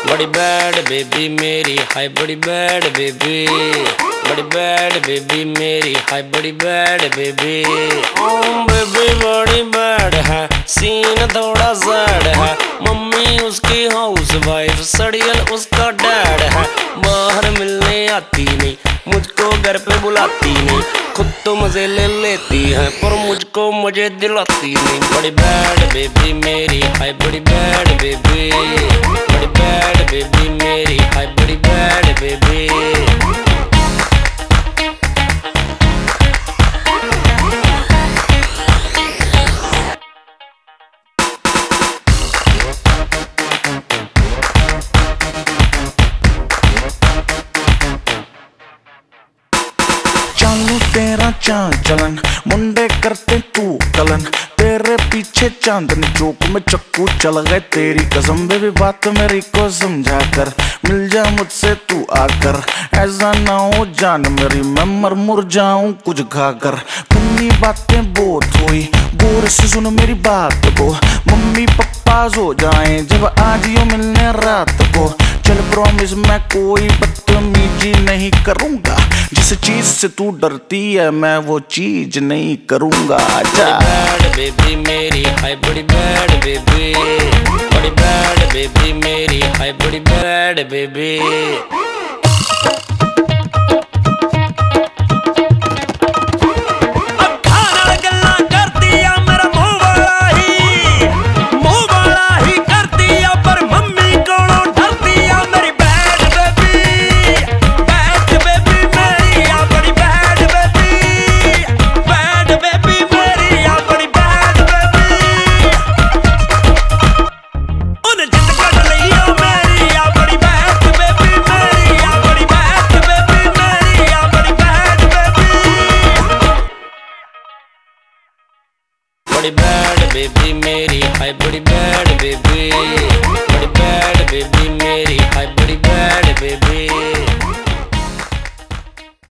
बड़ी bad baby मेरी हाय बड़ी बैड बेबी, बड़ी बैड बेबी मेरी हाय बड़ी बैड बेबी। बेबी बड़ी बैड है, सीन थोड़ा सैड है। मम्मी उसकी हाउस वाइफ, सड़ियल उसका डैड है। बाहर मिलने आती नहीं, मुझको घर पे बुलाती नहीं। खुद तो मजे ले लेती है पर मुझको मजे दिलाती नहीं। बड़ी बैड बेबी मेरी हाय बड़ी बैड बेबी, बड़ी बैड बेबी मेरी हाय बड़ी बैड बेबी। चालू तेरा चांचलन, मुंडे करते तू कलन। तेरे पीछे चांदनी चौक में चक्कू चल गए तेरी कसम। बेबी बात मेरी को समझा कर, मिल जा मुझसे तू आकर। ऐसा ना हो जान मेरी मैं मर मुर जाऊं कुछ खाकर। फनी बातें बहुत हुई, गौर से सुन मेरी बात को। मम्मी पप्पा सो जाएं जब आज यो मिलने रात को। चल प्रॉमिस मैं कोई बदतमीजी नहीं करूंगा। जिस चीज से तू डरती है मैं वो चीज नहीं करूंगा। जा बैड बेबी मेरी हाय बड़ी बैड बेबी, बड़ी बैड बेबी मेरी हाय बड़ी बैड बेबी। बड़ी बैड बेबी मेरी हाय बड़ी बैड बेबी, बड़ी बैड बेबी मेरी हाय बड़ी बैड बेबी।